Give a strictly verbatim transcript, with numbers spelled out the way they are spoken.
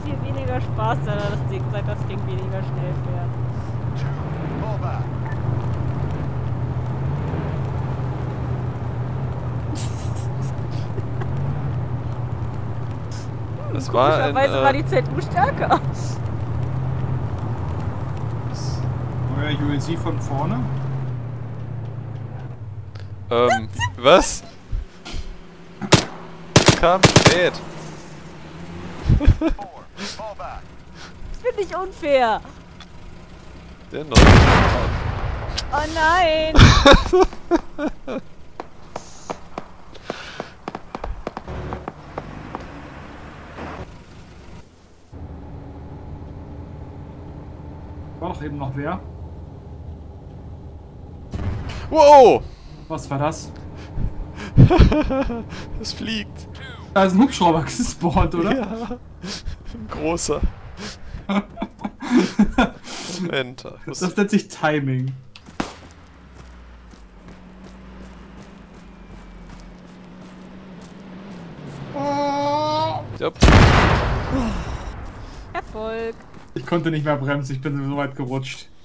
viel weniger Spaß, da das Ding, seit das Ding weniger schnell fährt. Das war ein, Komischerweise äh, war die Z U stärker. Neuer U L C von vorne. Ähm, was? Kam spät. Finde ich unfair. Der neue. Oh nein. War doch eben noch wer. Wow! Was war das? Es fliegt. Da ist ein Hubschrauber gespawnt, oder? Ja. Ein großer. Moment. ich muss- Das nennt sich Timing. Ja. Erfolg. Ich konnte nicht mehr bremsen, ich bin so weit gerutscht.